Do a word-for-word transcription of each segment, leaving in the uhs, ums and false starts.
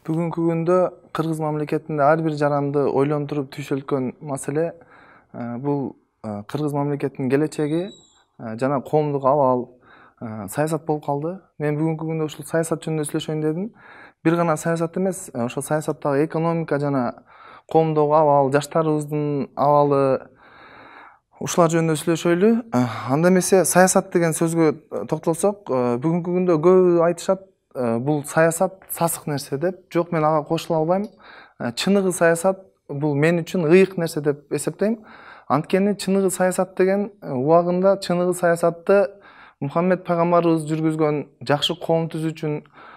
Бүгүнкү күндө Кыргыз мамлекетинде ар бир жаранды ойлонтуруп түшөлткөн маселе бул Кыргыз мамлекетинин келечеги жана коомдук абал, саясат болуп калды. Мен бүгүнкү күндө ушул саясат жөнүндө сүйлөшөйүн дедим. Бир гана саясат эмес, ошол саясаттагы экономика жана коомдогу абал, жаштарыбыздын абалы, ушулар жөнүндө сүйлөшөлү. Анда эмесе саясат деген сөзгө токтолсок, бүгүнкү күндө көбү айтышат, бул саясат сасык нерсе деп. Жок, мен ага кошула албайм. Чыныгы саясат бул мен үчүн ыйык нерсе деп эсептейм. Анткени чыныгы саясат деген убагында чыныгы саясатты Мухаммед пайгамбарыбыз жүргүзгөн жакшы коом түзүүчүн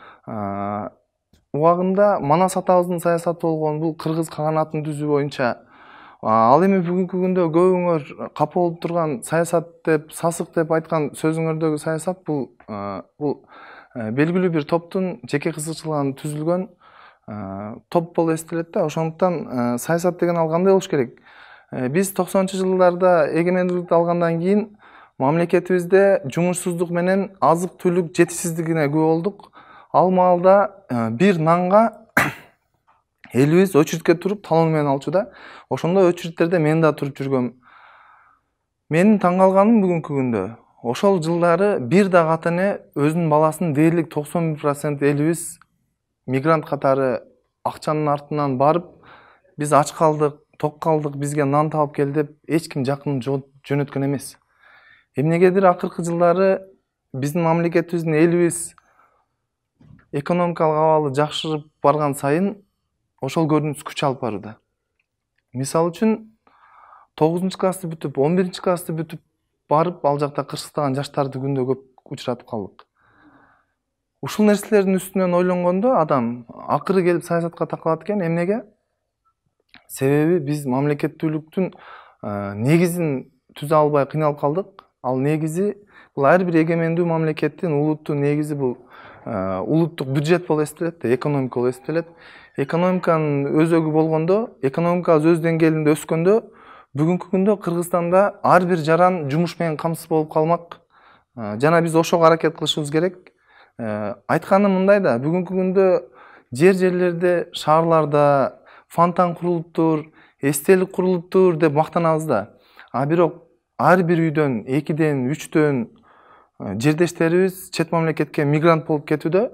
убагында Манас атабыздын саясаты болгон бул Кыргыз каганатын түзүү боюнча. Ал эми бүгүнкү күндө көбүңөр капа болуп турган саясат деп, сасык деп айткан сөзүңөрдөгү саясат бул бул белгилүү бир топтун жеке кызыкчылыгынан түзүлгөн топ болуп эстелет да. Ошондуктан саясат деген ал кандай болуш керек? Биз токсонунчу жылдарда эгемендүүлүктү алгандан кийин мамлекетибизде жумушсуздук менен азык түлүк жетишсиздигине күбө болдук. Ал маалда бир нанга элибиз очередке туруп талон менен алчу да. Ошондой очередтерде мен да туруп жүргөм. Менин таң калганым бүгүнкү күндө ошол жылдары бир да ата эне өзүнүн баласын дээрлик токсон бир процент элибиз мигрант катары акчанын артынан барып, биз ач калдык, ток калдык, бизге нан таап кел деп эч ким жакын жөнөткөн эмес. Эмнегедир акыркы жылдары биздин мамлекетибиздин элибиз экономикалык абалы жакшырып барган сайын ошол көрүнүш күч алып барууда. Мисалы үчүн тогузунчу классты бүтүп, он биринчи классты бүтүп барып, ал жакта кырсыктаган жаштарды күндө көп учуратып калдык. Ушул нерселердин үстүнөн ойлонгондо адам акыры келип саясатка такалат экен. Эмнеге? Себеби биз мамлекеттүүлүктүн негизин түзө албай кыйналып калдык. Ал негизи бул ар бир эгемендүү мамлекеттин, улуттун негизи бул улуттук бюджет болуп эстелет, экономика болуп эстелет. Экономиканын өзөгү болгондо, экономикабыз өз деңгээлинде өскөндө, бүгүнкү күндө Кыргызстанда ар бир жаран жумуш менен камсыз болуп калмак. Жана биз ошого аракет кылышыбыз керек. Айтканым мындай да, бүгүнкү күндө жер-жерлерде, шаарларда фонтан курулуптур, эстелик курулуптур деп мактанабыз да. А бирок ар бир үйдөн, экиден, үчтөн жердештерибиз чет мамлекетке мигрант болуп кетүүдө.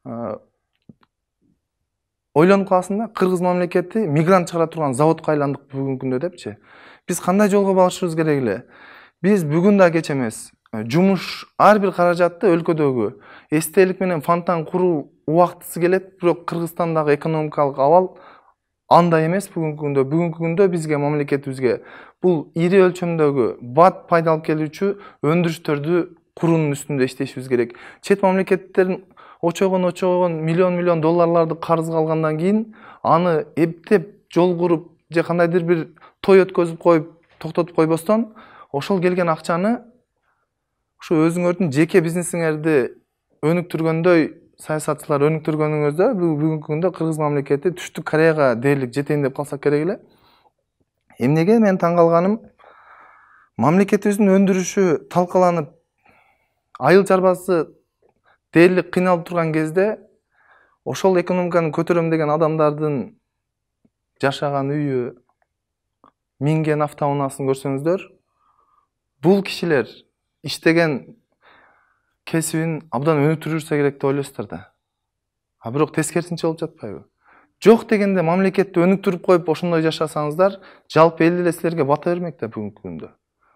Ойлонуп каласың да, Кыргыз мамлекети мигрант чыгара турган заводко айландык бүгүнкү күндө депчи. Биз кандай жолго барышыбыз керек эле? Биз бүгүн да кеч эмес. Жумуш ар бир каражатты өлкөдөгү эстелик менен фонтан куруу убактысы келет, бирок Кыргызстандагы экономикалык абал андай эмес бүгүнкү күндө. Бүгүнкү күндө бизге, мамлекетибизге бул ири өлчөмдөгү бат пайда алып келүүчү өндүрүштөрдү куруунун үстүндө иштешибиз керек. Чет мамлекеттердин очогон очогон миллион-миллион долларларды карызга алгандан кийин аны эптеп жол куруп же кандайдыр бир той өткөзүп коюп токтотуп койбостон, ошол келген акчаны ушу өзүңөрдүн жеке бизнесиңерди өнүктүргөндөй саясатчылар өнүктүргөнүңөздө бүгүнкү күндө Кыргыз мамлекети Түштүк Кореяга дээрлик жетейин деп калсак керек эле. Эмнеге мен таң калганым, мамлекетибиздин өндүрүшү талкаланып, айыл чарбасы дээрлик кыйналып турган кезде ошол экономиканы көтөрөм деген адамдардын жашаган үйү, минген автоунаасын көрсөңүздөр, бул кишилер иштеген кесибин абдан өнүктүрө жүрсө керек деп ойлойсуздар да. А бирок тескерисинче болуп жатпайбы? Жок дегенде мамлекетти өнүктүрүп коюп ошондой жашасаңыздар, жалпы эл деле силерге бата бермек да бүгүнкү күндө.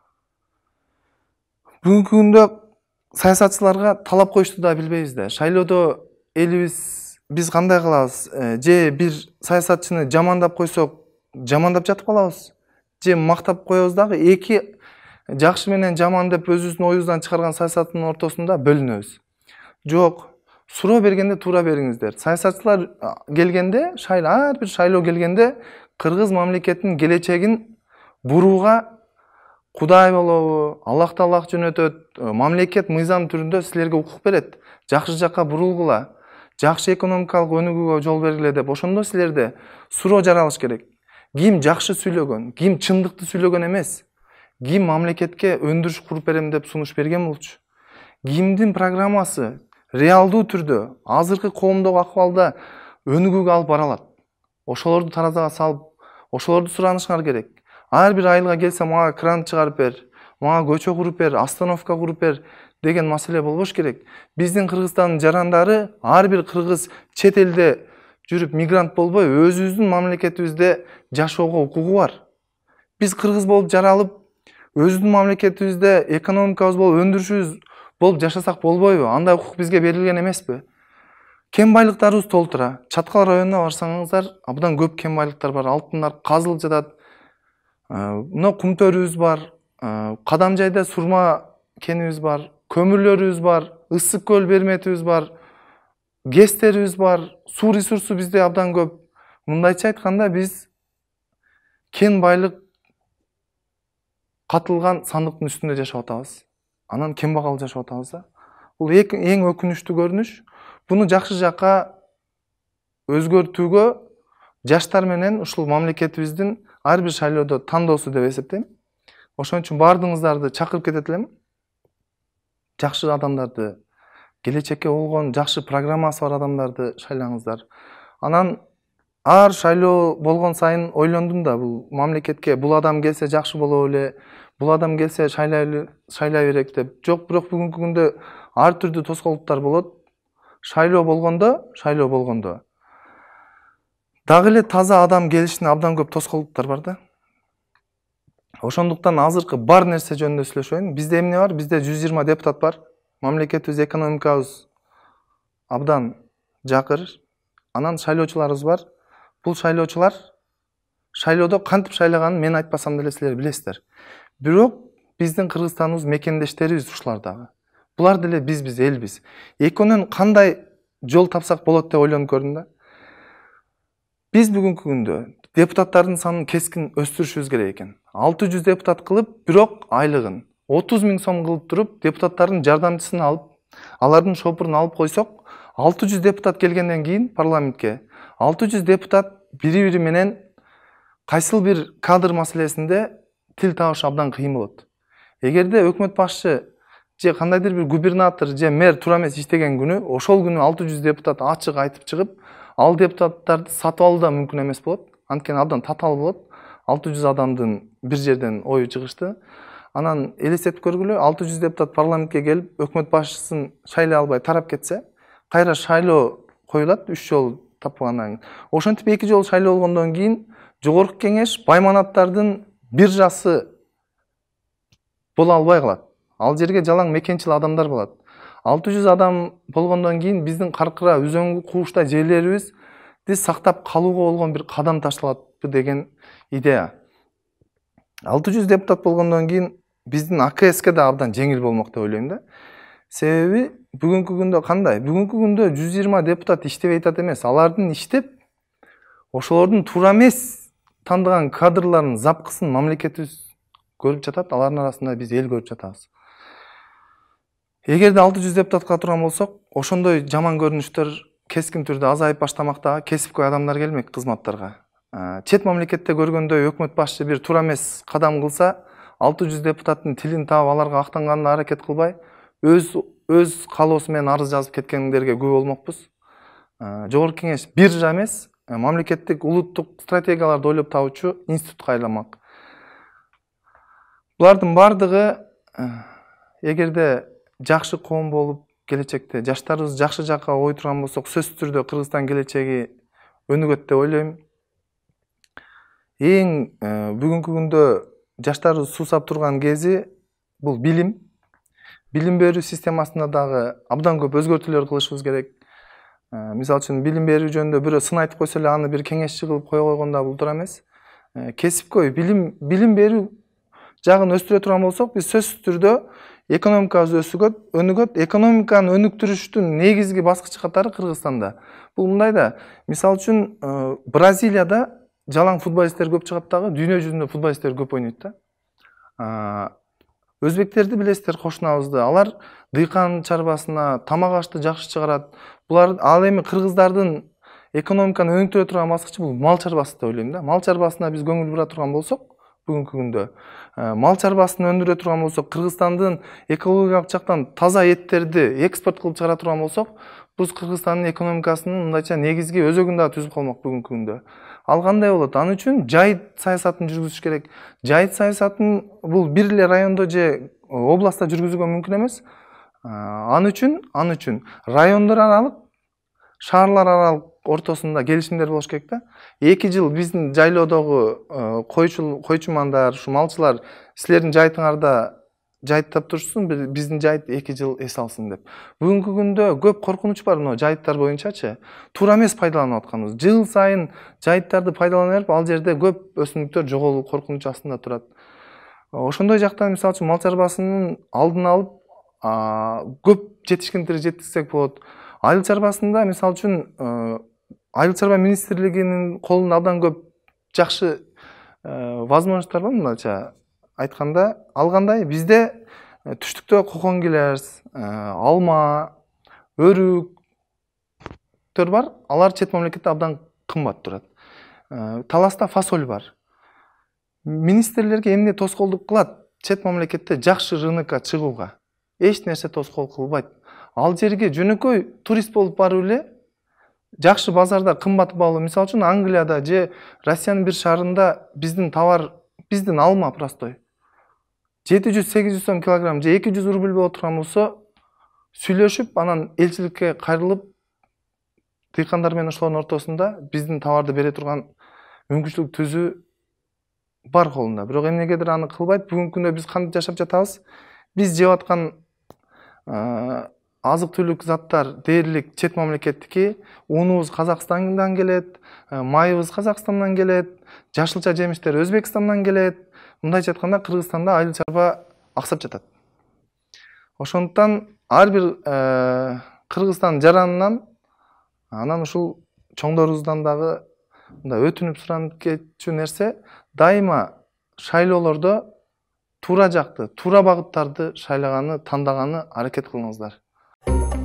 Бүгүнкү күндө саясатчыларга талап коюшту да билбейбиз да. Шайлоодо элибиз биз кандай кылабыз? Же бир саясатчыны жамандап койсок, жамандап жатып калабыз. Же мактап коебуз дагы, эки жакшы менен жаман деп өзүбүздүн оюбуздан чыгарган саясаттын ортосунда бөлүнөбүз. Жок, суроо бергенде туура бериңиздер. Саясатчылар келгенде, шайлоо, ар бир шайлоо келгенде Кыргыз мамлекетинин келечегин бурууга Кудай болобу, Аллах Таалах жөнөтөт, мамлекет мыйзам түрүндө силерге укук берет. Жакшы жакка бурулгула, жакшы экономикалык өнүгүүгө жол бергиле деп ошондо силерде суроо жаралыш керек. Ким жакшы сүйлөгөн, ким чындыкты сүйлөгөн эмес, ким мамлекетке өндүрүш куруп берем деп сунуш берген болчу. Кимдин программасы реалдуу түрдө азыркы коомдогу акыбалда өнүгүүгө алып бара алат. Ошолорду таразага салып, ошолорду суранышыңар керек. Ар бир айылга келсе мага кран чыгарып бер, мага көчө куруп бер, остановка куруп бер деген маселе болбош керек. Биздин Кыргызстандын жарандары, ар бир кыргыз чет элде жүрүп мигрант болбой, өзүбүздүн мамлекетибизде жашоого укугу бар. Биз кыргыз болуп жаралып, өзүбүздүн мамлекетибизде экономикабыз болуп, өндүрүшүбүз болуп жашасак болбойбу? Андай укук бизге берилген эмеспи? Кен байлыктарыбыз толтура. Чаткал районуна барсаңыздар, абдан көп кен байлыктар бар. Алтындар казылып жатат. Мына кумтөрүбүз бар, Кадамжайда сурма кенибиз бар, көмүрлөрүбүз бар, ысык көл берметибиз бар, гэстерибиз бар, суу ресурсу бизде абдан көп. Мындайча айтканда биз кен байлык катылган сандыктын үстүндө жашап атабыз. Анан кембагал жашап атабыз да. Бул эң өкүнүчтүү көрүнүш. Буну жакшы жакка өзгөртүүгө жаштар менен ушул мамлекетибиздин ар бир шайлоодо тандоосу деп эсептейм. Ошон үчүн баардыгыңыздарды чакырып кетет элем. Жакшы адамдарды, келечекке болгон жакшы программасы бар адамдарды шайлаңыздар. Анан ар шайлоо болгон сайын ойлондум да, бул мамлекетке бул адам келсе жакшы боло эле, бул адам келсе шайлай шайлай берек деп. Жок, бирок бүгүнкү күндө ар түрдүү тоскоолдуктар болот. Шайлоо болгондо, шайлоо болгондо дагы эле таза адам келишине абдан көп тоскоолдуктар бар да. Ошондуктан азыркы бар нерсе жөнүндө сүйлөшөйүн. Бизде эмне бар? Бизде жүз жыйырма депутат бар. Мамлекетибиз, экономикабыз абдан жакыр. Анан шайлоочуларыбыз бар. Бул шайлоочулар шайлоодо кантип шайлаганын мен айтпасам деле силер билесиздер. Бирок биздин Кыргызстаныбыз мекендештерибиз ушулар дагы. Булар деле бизбиз, элбиз. Экөөнөн кандай жол тапсак болот деп ойлонуп көрдүм да. Биз бүгүнкү күндө депутаттардын санын кескин өстүрүшүбүз керек экен. алты жүз депутат кылып, бирок айлыгын отуз миң сом кылып туруп, депутаттардын жардамчысын алып, алардын шопурун алып койсок, алты жүз депутат келгенден кийин парламентке алты жүз депутат бири-бири менен кайсыл бир кадр маселесинде тил табыш абдан кыйын болот. Эгерде өкмөт башчы же кандайдыр бир губернатор же мэр туура эмес иштеген күнү, ошол күнү алты жүз депутат ачык айтып чыгып, ал депутаттарды сатып алуу да мүмкүн эмес болот. Анткени абдан татаал болот. алты жүз адамдын бир жерден ою чыгышты. Анан элестетип көргүлө, алты жүз депутат парламентке келип, өкмөт башчысын шайлай албай тарап кетсе, кайра шайлоо коюлат үч жол тапкандан кийин. Ошентип эки жол шайлоо болгондон кийин жогорку кеңеш байманаттардын биржасы боло албай калат. Ал жерге жалаң мекенчил адамдар болот. алты жүз адам болгондон кийин биздин каркыра, үзөңгү, кууштай жерлерибизди сактап калууга болгон бир кадам ташталатпы деген идея. алты жүз депутат болгондон кийин биздин А К Ске да абдан жеңил болмок деп ойлойм да. Себеби бүгүнкү күндө кандай? Бүгүнкү күндө жүз жыйырма депутат иштебей атат эмес. Алардын иштеп, ошолордун туура эмес тандаган кадрлардын запкысын мамлекетибиз көрүп жатат. Алардын арасында биз эл көрүп жатабыз. Эгерде алты жүз депутатка турган болсок, ошондой жаман көрүнүштөр кескин түрдө азайып баштамакта, кесипкөй адамдар келмек кызматтарга. Чет мамлекетте көргөндөй өкмөт башчы бир туура эмес кадам кылса, алты жүз депутаттын тилин таап аларга актанганына аракет кылбай, өз өз калоосу менен арыз жазып кеткендерге күбө болмокпуз. Жогорку кеңеш биржа эмес, мамлекеттик улуттук стратегияларды ойлоп табуучу институтка айланмак. Булардын бардыгы эгерде жакшы коом болуп, келечекте жаштарыбыз жакшы жакка ой турган болсок, сөзсүз түрдө Кыргызстан келечеги өнүгөт деп ойлойм. Эң бүгүнкү күндө жаштарыбыз суусап турган кези бул билим. Билим берүү системасында дагы абдан көп өзгөртүүлөр кылышыбыз керек. Мисалы үчүн билим берүү жөнүндө бирөө сын айтып койсо эле аны бир кеңешчи кылып кое койгондо бул туура эмес. Кесипкөй билим билим берүү жагын өстүрө турган болсок, биз сөзсүз түрдө экономикабыз өсүгөт, өнүгөт. Экономиканы өнүктүрүштүн негизги баскычы катары Кыргызстанда. Бул мындай да, мисалы үчүн Бразилияда жалаң футболисттер көп чыгат дагы, дүйнө жүзүндө футболисттер көп ойнойт да. Өзбектерди билесиздер, кошунабызды. Алар дыйкан чарбасына тамак ашты жакшы чыгарат. Булар ал эми кыргыздардын экономиканы өнүктүрө турган баскычы бул мал чарбасы деп ойлойм да. Мал чарбасына биз көңүл бура турган болсок, бүгүнкү күндө. Мал чарбасын өндүрө турган болсок, Кыргызстандын экологиялык жактан таза эттерди экспорт кылып чыгара турган болсок, бул Кыргызстандын экономикасынын мындайча негизги өзөгүн дагы түзүп калмак бүгүнкү күндө. Ал кандай болот? Ал үчүн жайыт саясатын жүргүзүш керек. Жайыт саясатын бул бир эле райондо же областта жүргүзүүгө мүмкүн эмес. Ал үчүн, ал үчүн райондор аралык, шаарлар аралык ортосунда келишимдер болуш керек да. эки жыл биздин жайлоодогу койчумандар, ушу малчылар силердин жайытыңарда жайыттап турушсун, биздин жайыт эки жыл эс алсын деп. Бүгүнкү күндө көп коркунуч бар мына жайыттар боюнчачы. Туура эмес пайдаланып атканыбыз. Жыл сайын жайыттарды пайдалана берип, ал жерде көп өсүмдүктөр жоголуу коркунуч астында турат. Ошондой жактан мисалы үчүн мал чарбасынын алдын алып, көп жетишкендерге жеткизсек болот. Айыл чарбасында мисалы үчүн Айыл чарба министрлигинин колунда абдан көп жакшы возможностьтор бар мындайча айтканда. Ал кандай? Бизде түштүктө коконгилерс, алма, өрүктөр бар. Алар чет мамлекетте абдан кымбат турат. Таласта фасоль бар. Министрлерге эмне тоскоолдук кылат? Чет мамлекетте жакшы рынокко чыгууга. Эч нерсе тоскоол кылбайт. Ал жерге жөнөкөй турист болуп барып эле жакшы базарда кымбат баалуу, мисалы үчүн Англияда же Россиянын бир шаарында биздин товар, биздин алма простой жети жүз сегиз жүз сом килограмм же эки жүз рубль боло турган болсо, сүйлөшүп, анан элчиликке кайрылып, дыйкандар менен ошолордун ортосунда биздин товарды бере турган мүмкүнчүлүк түзүү бар колунда. Бирок эмнегедир аны кылбайт. Бүгүнкү күндө биз кантип жашап жатабыз? Биз жеп аткан азык-түлүк заттар дээрлик чет мамлекеттики, унубуз Казакстандан келет, майыбыз Казакстандан келет, жашылча жемиштер Өзбекстандан келет. Мындайча айтканда, Кыргызстанда айыл чарба аксап жатат. Ошондуктан ар бир Кыргызстан жаранынан, анан ушул чоңдорубуздан дагы өтүнүп суранып кетчү нерсе, дайыма шайлоолордо туура жакты, туура багыттарды шайлаганы, тандаганы аракет кылыңыздар.